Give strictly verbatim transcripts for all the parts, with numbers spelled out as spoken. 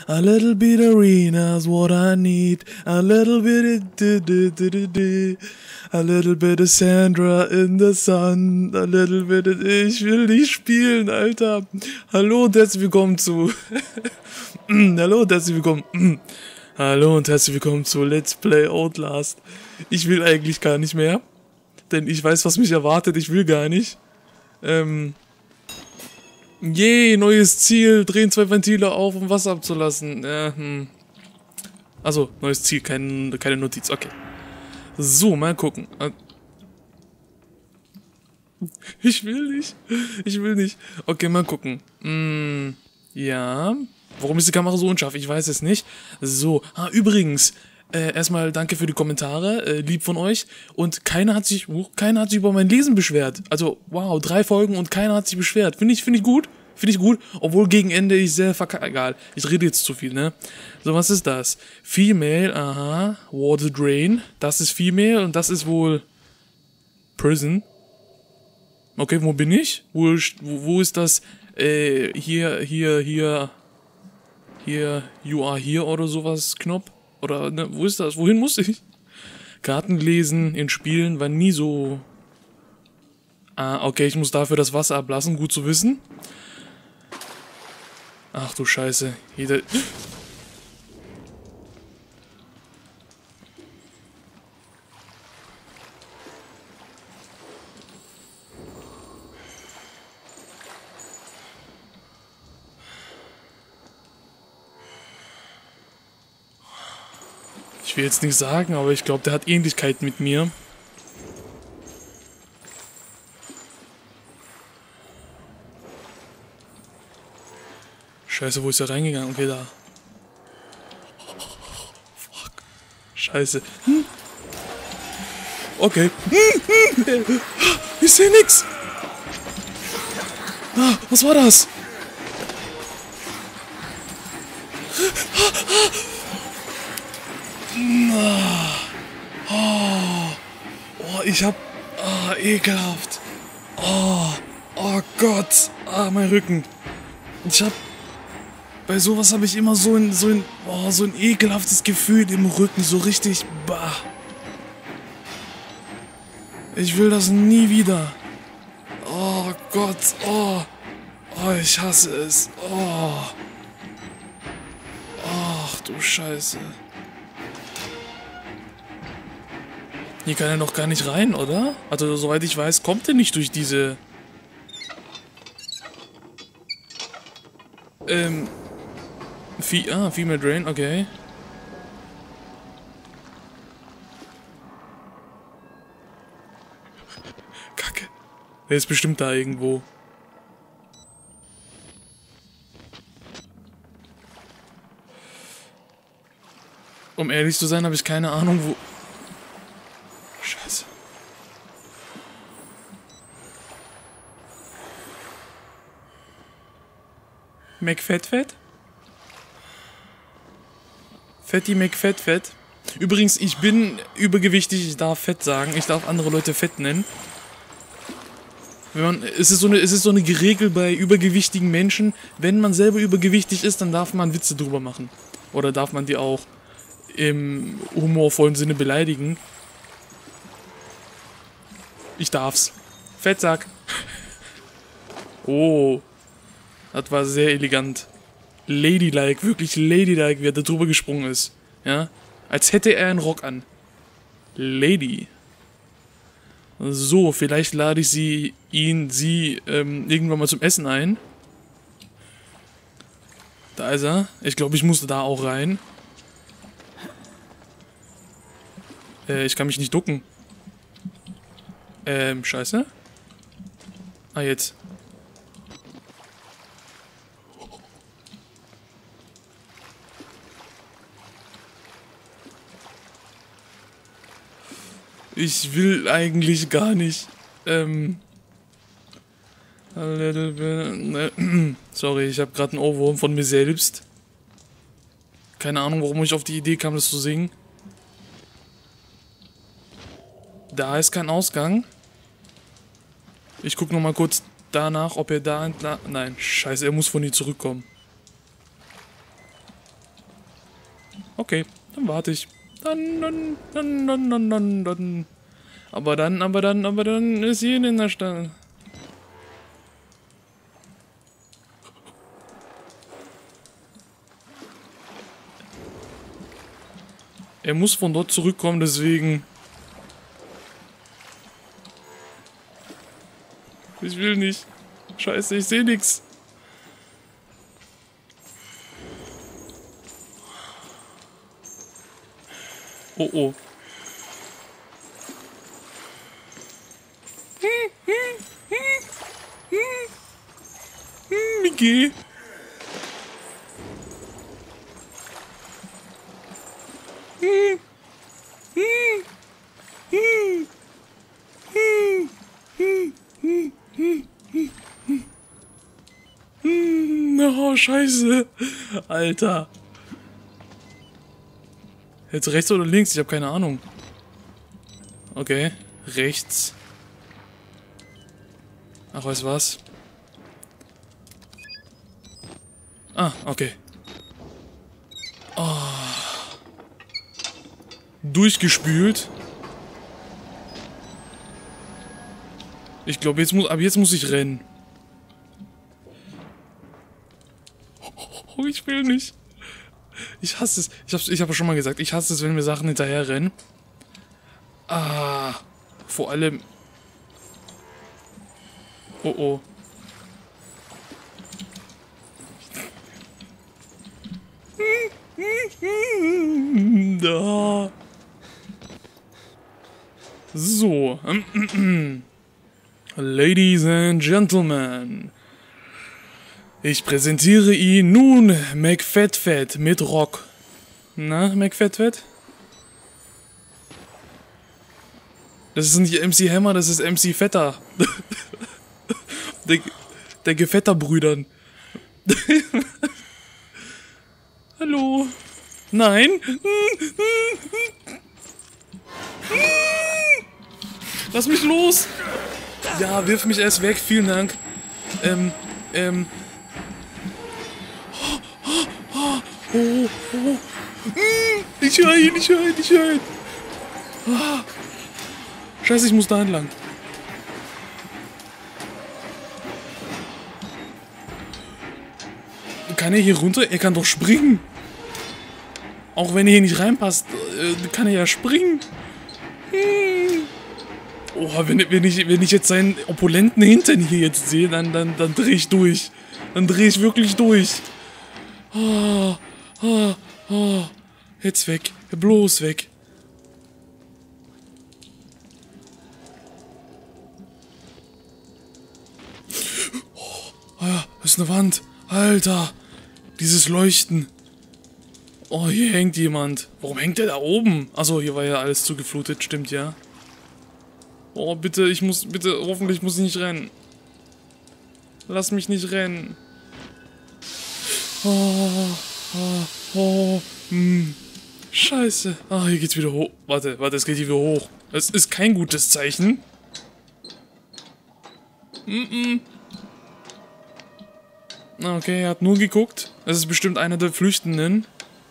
A little bit arena's what I need. A little bit of du, du, du, du, du. A little bit of Sandra in the sun. A little bit of... Ich will nicht spielen, Alter. Hallo und herzlich willkommen zu... Hallo und herzlich willkommen... Hallo und herzlich willkommen zu Let's Play Outlast. Ich will eigentlich gar nicht mehr. Denn ich weiß, was mich erwartet. Ich will gar nicht. Ähm... Yay, neues Ziel. Drehen zwei Ventile auf, um Wasser abzulassen. Äh, hm. Also, neues Ziel, kein, keine Notiz. Okay. So, mal gucken. Ich will nicht. Ich will nicht. Okay, mal gucken. Hm, ja. Warum ist die Kamera so unscharf? Ich weiß es nicht. So. Ah, übrigens. Äh, erstmal danke für die Kommentare. Äh, lieb von euch. Und keiner hat sich, uh, keiner hat sich über mein Lesen beschwert. Also, wow, drei Folgen und keiner hat sich beschwert. Finde ich, finde ich gut. Finde ich gut. Obwohl gegen Ende ich sehr verkackt. Egal. Ich rede jetzt zu viel, ne? So, was ist das? Female, aha. Water Drain. Das ist Female und das ist wohl Prison. Okay, wo bin ich? Wo, wo, wo ist das? Äh, hier, hier, hier. Hier, you are here oder sowas, Knopf? Oder, ne, wo ist das? Wohin muss ich? Karten lesen in Spielen war nie so... Ah, okay, ich muss dafür das Wasser ablassen, gut zu wissen. Ach du Scheiße, jeder... Ich will jetzt nicht sagen, aber ich glaube, der hat Ähnlichkeit mit mir. Scheiße, wo ist er reingegangen? Okay, da. Fuck. Scheiße. Hm. Okay. Hm, hm. Ich sehe nix. Ah, was war das? Oh, oh, ich hab... Oh, ekelhaft. Oh, oh Gott. Ah, mein Rücken. Ich hab... Bei sowas habe ich immer so ein, so ein... Oh, so ein ekelhaftes Gefühl im Rücken. So richtig... Bah. Ich will das nie wieder. Oh Gott. Oh. Oh, ich hasse es. Oh. Ach du Scheiße. Hier kann er noch gar nicht rein, oder? Also, soweit ich weiß, kommt er nicht durch diese... Ähm... Fe ah, Female Drain, okay. Kacke. Der ist bestimmt da irgendwo. Um ehrlich zu sein, habe ich keine Ahnung, wo... Scheiße. McFettfett? Fetti McFettfett. Übrigens, ich bin übergewichtig, ich darf Fett sagen. Ich darf andere Leute Fett nennen. Wenn man, es ist so eine, es ist so eine Regel bei übergewichtigen Menschen. Wenn man selber übergewichtig ist, dann darf man Witze drüber machen. Oder darf man die auch im humorvollen Sinne beleidigen. Ich darf's. Fettsack. Oh. Das war sehr elegant. Ladylike, wirklich ladylike, wie er da drüber gesprungen ist. Ja. Als hätte er einen Rock an. Lady. So, vielleicht lade ich sie, ihn, sie, ähm, irgendwann mal zum Essen ein. Da ist er. Ich glaube, ich musste da auch rein. Äh, ich kann mich nicht ducken. Ähm, scheiße. Ah, jetzt. Ich will eigentlich gar nicht. Ähm. A little bit, sorry, ich habe gerade einen Ohrwurm von mir selbst. Keine Ahnung, warum ich auf die Idee kam, das zu singen. Da ist kein Ausgang. Ich guck noch mal kurz danach, ob er da entlang... Nein, scheiße, er muss von hier zurückkommen. Okay, dann warte ich. Dann, dann, dann, dann, dann, dann, dann. Aber dann, aber dann, aber dann ist jeder in der Stadt. Er muss von dort zurückkommen, deswegen. Ich will nicht. Scheiße, ich sehe nichts. Oh oh. Mickey. Oh, scheiße. Alter. Jetzt rechts oder links? Ich habe keine Ahnung. Okay. Rechts. Ach, weißt du was? Ah, okay. Oh. Durchgespült. Ich glaube, jetzt muss, ab jetzt muss ich rennen. Oh, ich will nicht. Ich hasse es. Ich hab's, ich habe schon mal gesagt, ich hasse es, wenn mir Sachen hinterher rennen. Ah, vor allem. Oh oh. Da. So. Ladies and Gentlemen. Ich präsentiere Ihnen nun McFetfett mit Rock. Na, McFetfett? Das ist nicht M C Hammer, das ist M C Vetter. der, der Gefetterbrüdern. Hallo? Nein? Lass mich los! Ja, wirf mich erst weg, vielen Dank. Ähm, ähm. Oh, oh, oh. Ich höre ihn, ich höre ihn, ich höre ihn. Scheiße, ich muss da entlang. Kann er hier runter? Er kann doch springen. Auch wenn er hier nicht reinpasst, kann er ja springen. Oh, wenn, wenn, ich, wenn ich jetzt seinen opulenten Hintern hier jetzt sehe, dann, dann, dann drehe ich durch. Dann drehe ich wirklich durch. Oh, oh, oh. Jetzt weg. Bloß weg. Oh, ja, das ist eine Wand. Alter. Dieses Leuchten. Oh, hier hängt jemand. Warum hängt der da oben? Achso, hier war ja alles zugeflutet. Stimmt, ja. Oh, bitte, ich muss, bitte, hoffentlich muss ich nicht rennen. Lass mich nicht rennen. Oh, oh, oh, hm. Scheiße. Ah, hier geht's wieder hoch. Warte, warte, es geht hier wieder hoch. Es ist kein gutes Zeichen. Mm-mm. Okay, er hat nur geguckt. Das ist bestimmt einer der Flüchtenden.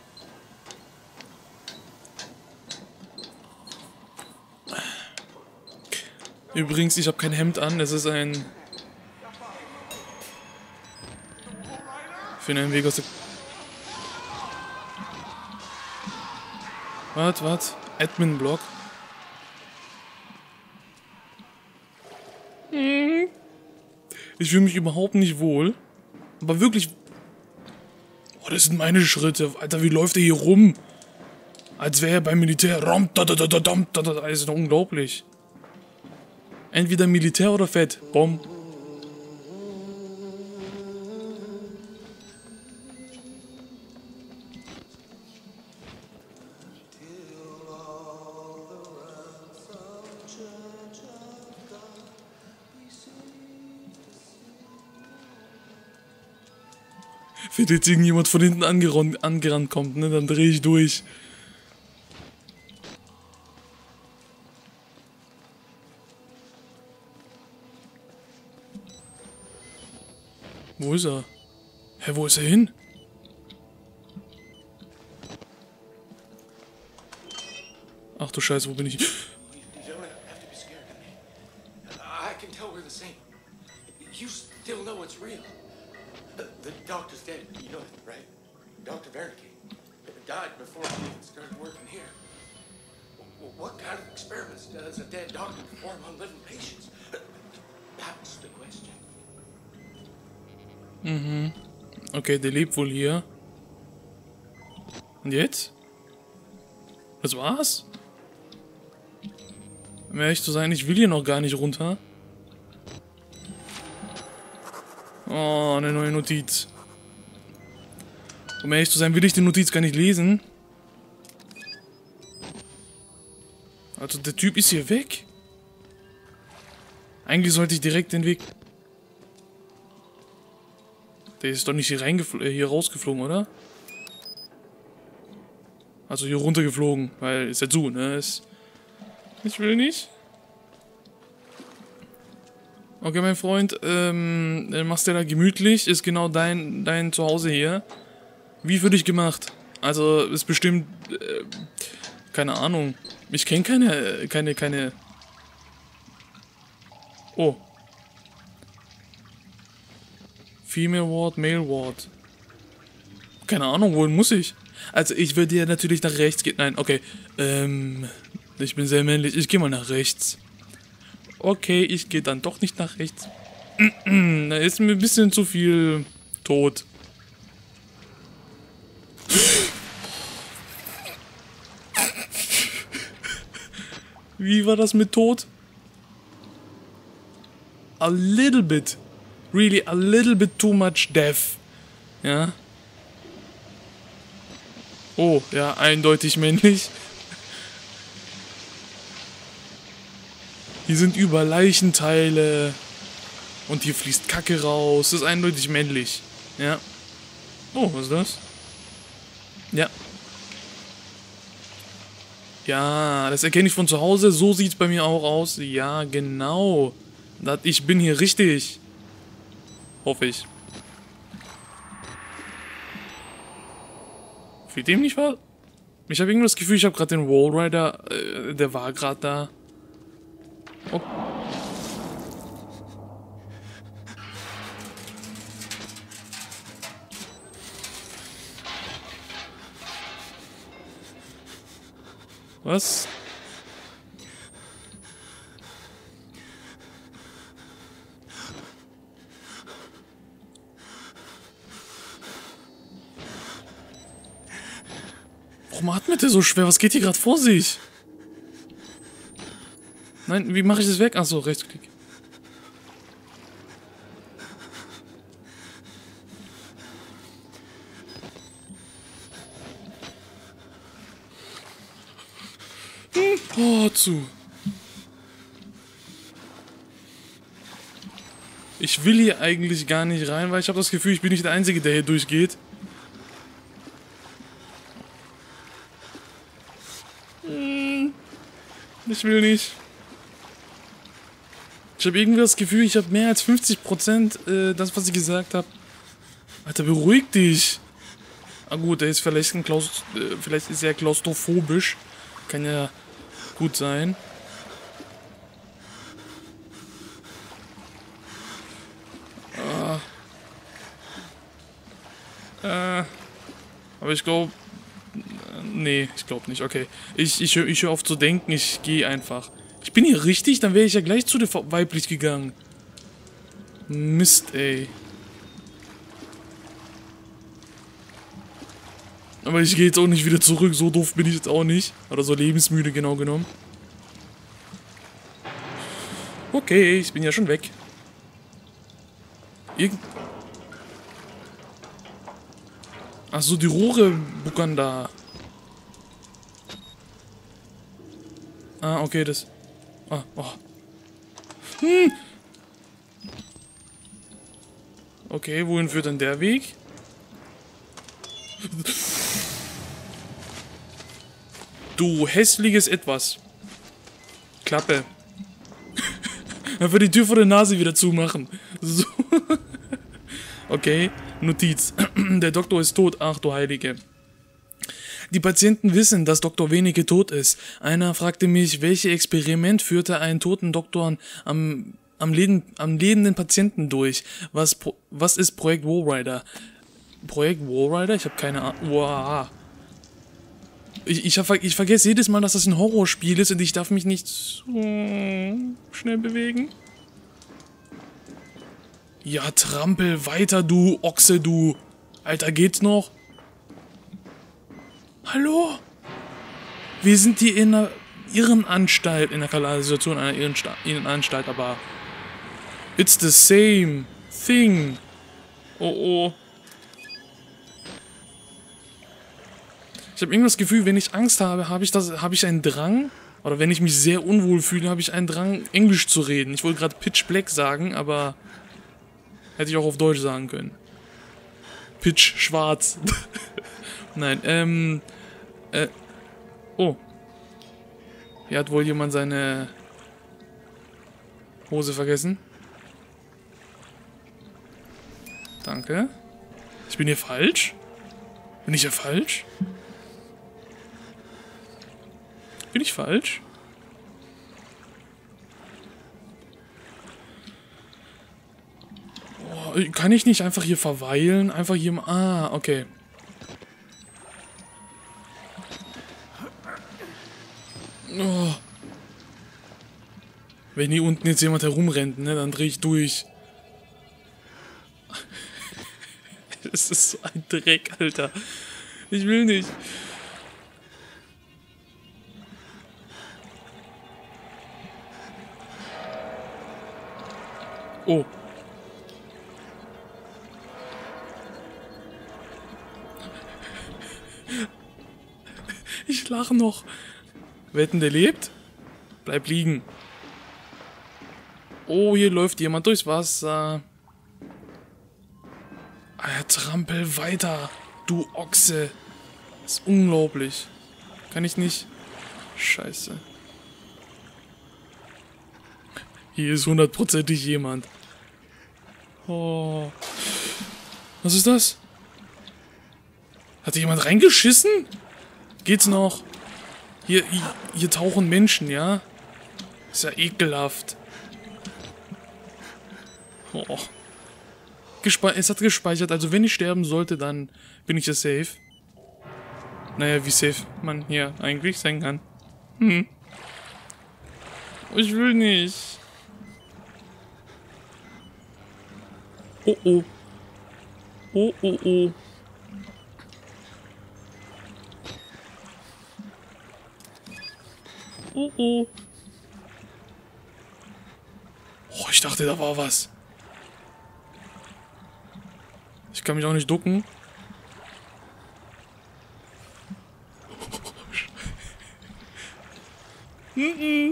Übrigens, ich habe kein Hemd an. Es ist ein... Für einen Weg aus der... Wart, wart. Admin-Block. Ich fühle mich überhaupt nicht wohl. Aber wirklich... Oh, das sind meine Schritte. Alter, wie läuft er hier rum? Als wäre er beim Militär. Das ist doch unglaublich. Entweder Militär oder Fett. Bom. Wenn jetzt irgendjemand von hinten angerannt, angerannt kommt, ne, dann drehe ich durch. Wo ist er? Hä, wo ist er hin? Ach du Scheiße, wo bin ich? You don't have to be scared of me. I can tell we're the same. You still know it's real. The, the doctor's dead. You know that, right? Doctor Wernicke died before he even started working here. W- What kind of experiments does a dead doctor perform on living patients? That's the question. Mhm. Okay, der lebt wohl hier. Und jetzt? Das war's? Um ehrlich zu sein, ich will hier noch gar nicht runter. Oh, eine neue Notiz. Um ehrlich zu sein, will ich die Notiz gar nicht lesen. Also der Typ ist hier weg. Eigentlich sollte ich direkt den Weg... Der ist doch nicht hier, reingefl äh, hier rausgeflogen, oder? Also hier runtergeflogen, weil ist ja zu, ne? Ist ich will nicht. Okay, mein Freund, ähm, machst dir da gemütlich, ist genau dein, dein Zuhause hier. Wie für dich gemacht. Also, ist bestimmt, äh, keine Ahnung. Ich kenne keine, keine, keine... Oh. Female Ward, Male Ward. Keine Ahnung, wohin muss ich? Also, ich würde ja natürlich nach rechts gehen. Nein, okay. Ähm, ich bin sehr männlich. Ich gehe mal nach rechts. Okay, ich gehe dann doch nicht nach rechts. Da ist mir ein bisschen zu viel tot. Wie war das mit Tod? A little bit. Really, a little bit too much death. Ja. Oh, ja, eindeutig männlich. Hier sind überall Leichenteile. Und hier fließt Kacke raus. Das ist eindeutig männlich. Ja. Oh, was ist das? Ja. Ja, das erkenne ich von zu Hause. So sieht es bei mir auch aus. Ja, genau. Das, ich bin hier richtig. Hoffe ich. Fehlt dem nicht was? Ich habe irgendwie das Gefühl, ich habe gerade den Wallrider. Äh, der war gerade da. Oh. Was? Warum atmet er so schwer? Was geht hier gerade vor sich? Nein, wie mache ich das weg? Achso, Rechtsklick. Oh, zu. Ich will hier eigentlich gar nicht rein, weil ich habe das Gefühl, ich bin nicht der Einzige, der hier durchgeht. Hm, ich will nicht. Ich habe irgendwie das Gefühl, ich habe mehr als fünfzig Prozent äh, das, was ich gesagt habe. Alter, beruhig dich. Ah gut, der ist vielleicht ein Klaus äh, vielleicht ist er klaustrophobisch. Kann ja gut sein. Ah. Äh. Aber ich glaube... Nee, ich glaube nicht. Okay. Ich, ich, ich höre auf zu denken. Ich gehe einfach. Ich bin hier richtig? Dann wäre ich ja gleich zu der weiblich gegangen. Mist, ey. Aber ich gehe jetzt auch nicht wieder zurück. So doof bin ich jetzt auch nicht. Oder so lebensmüde, genau genommen. Okay, ich bin ja schon weg. Irgend... Achso, die Rohre buckern da. Ah, okay, das... Ah, oh. Hm. Okay, wohin führt denn der Weg? Du hässliches Etwas. Klappe. Einfach die Tür vor der Nase wieder zumachen. So. Okay, Notiz. Der Doktor ist tot. Ach du Heilige. Die Patienten wissen, dass Doktor Wernicke tot ist. Einer fragte mich, welches Experiment führte einen toten Doktor am, am, Leben, am lebenden Patienten durch? Was, was ist Projekt Walrider? Projekt Walrider? Ich habe keine Ahnung. Wow. Ich, ich, hab, ich vergesse jedes Mal, dass das ein Horrorspiel ist und ich darf mich nicht so schnell bewegen. Ja, trampel weiter, du Ochse, du. Alter, geht's noch? Hallo? Wir sind hier in einer Irrenanstalt, in der Situation einer Irrensta Irrenanstalt, aber it's the same thing. Oh oh. Ich habe irgendwas das Gefühl, wenn ich Angst habe, habe ich das, habe ich einen Drang, oder wenn ich mich sehr unwohl fühle, habe ich einen Drang, Englisch zu reden. Ich wollte gerade Pitch Black sagen, aber hätte ich auch auf Deutsch sagen können. Pitch schwarz. Nein, ähm, äh, oh. Hier hat wohl jemand seine Hose vergessen. Danke. Ich bin hier falsch? Bin ich hier falsch? Bin ich falsch? Oh, kann ich nicht einfach hier verweilen? Einfach hier... Ah, okay. Oh. Wenn hier unten jetzt jemand herumrennt, ne, dann drehe ich durch. Das ist so ein Dreck, Alter. Ich will nicht. Oh. Ich lache noch. Wetten, der lebt? Bleib liegen. Oh, hier läuft jemand durchs Wasser. Alter, trampel weiter, du Ochse. Das ist unglaublich. Kann ich nicht? Scheiße. Hier ist hundertprozentig jemand. Oh. Was ist das? Hat hier jemand reingeschissen? Geht's noch? Hier, hier, hier tauchen Menschen, ja? Ist ja ekelhaft. Oh. Gespe- es hat gespeichert, also wenn ich sterben sollte, dann bin ich ja safe. Naja, wie safe man hier eigentlich sein kann. Hm. Ich will nicht. Oh oh. Oh oh oh. Oh oh. Oh, ich dachte, da war was. Ich kann mich auch nicht ducken. Ich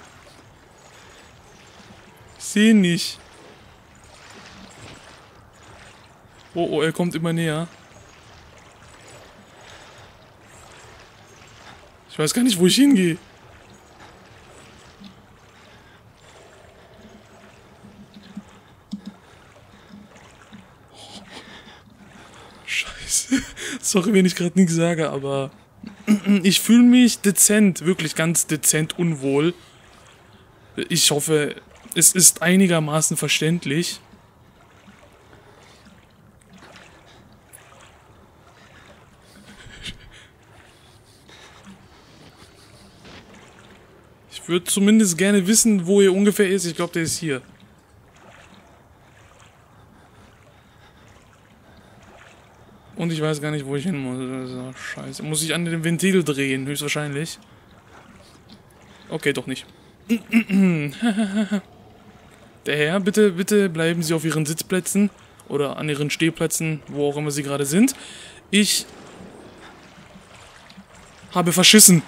sehe nicht. Oh, oh, er kommt immer näher. Ich weiß gar nicht, wo ich hingehe. Scheiße. Sorry, wenn ich gerade nichts sage, aber ich fühle mich dezent, wirklich ganz dezent unwohl. Ich hoffe, es ist einigermaßen verständlich. Ich würde zumindest gerne wissen, wo er ungefähr ist. Ich glaube, der ist hier. Und ich weiß gar nicht, wo ich hin muss. Also, scheiße. Muss ich an dem Ventil drehen, höchstwahrscheinlich. Okay, doch nicht. Der Herr, bitte, bitte bleiben Sie auf Ihren Sitzplätzen. Oder an Ihren Stehplätzen, wo auch immer Sie gerade sind. Ich habe verschissen.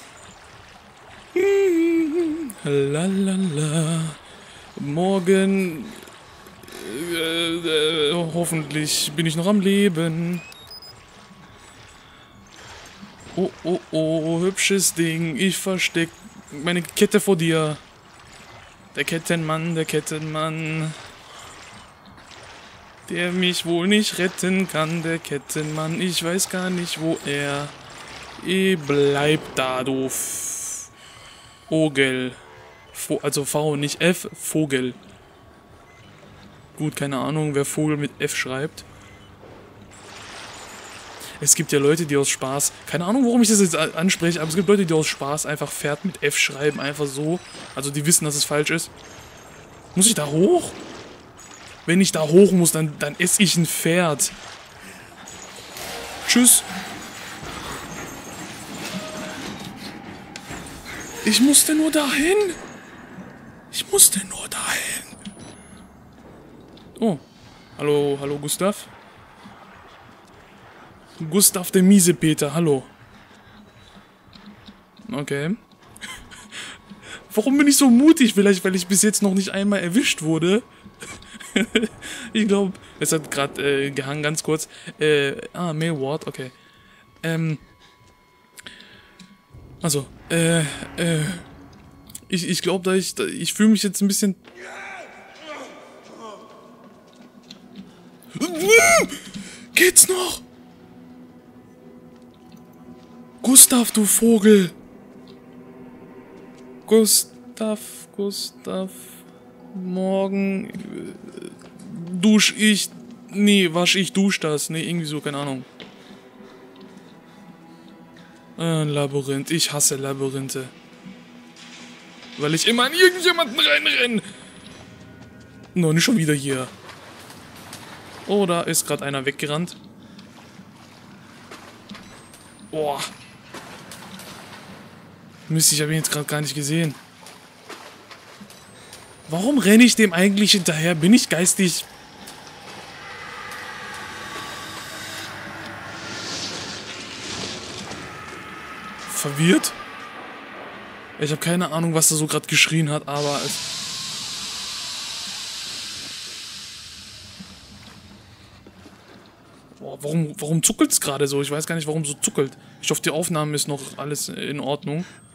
Lalala. Morgen äh, äh, hoffentlich bin ich noch am Leben. Oh, oh, oh, hübsches Ding. Ich versteck meine Kette vor dir. Der Kettenmann, der Kettenmann. Der mich wohl nicht retten kann, der Kettenmann. Ich weiß gar nicht, wo er E, bleib da, du Vogel. Vo also V, nicht F, Vogel. Gut, keine Ahnung, wer Vogel mit F schreibt. Es gibt ja Leute, die aus Spaß... Keine Ahnung, warum ich das jetzt anspreche, aber es gibt Leute, die aus Spaß einfach Pferd mit F schreiben, einfach so. Also die wissen, dass es falsch ist. Muss ich da hoch? Wenn ich da hoch muss, dann, dann esse ich ein Pferd. Tschüss. Ich musste nur dahin. Ich musste nur dahin. Oh. Hallo, hallo Gustav. Gustav der Miesepeter, hallo. Okay. Warum bin ich so mutig? Vielleicht, weil ich bis jetzt noch nicht einmal erwischt wurde. Ich glaube, es hat gerade äh, gehangen, ganz kurz. Äh, ah, Mail Ward, okay. Ähm. Also, äh, äh. Ich, ich glaube, da ich, da, ich fühle mich jetzt ein bisschen... Geht's noch? Gustav, du Vogel. Gustav, Gustav. Morgen äh, dusch ich... Nee, wasch ich, dusch das. Nee, irgendwie so, keine Ahnung. Ein Labyrinth. Ich hasse Labyrinthe. Weil ich immer an irgendjemanden reinrenne. No, nicht schon wieder hier. Oh, da ist gerade einer weggerannt. Boah. Mist, ich habe ihn jetzt gerade gar nicht gesehen. Warum renne ich dem eigentlich hinterher? Bin ich geistig... verwirrt? Ich habe keine Ahnung, was er so gerade geschrien hat, aber es... Boah, warum, warum zuckelt es gerade so? Ich weiß gar nicht, warum so zuckelt. Ich hoffe, die Aufnahme ist noch alles in Ordnung.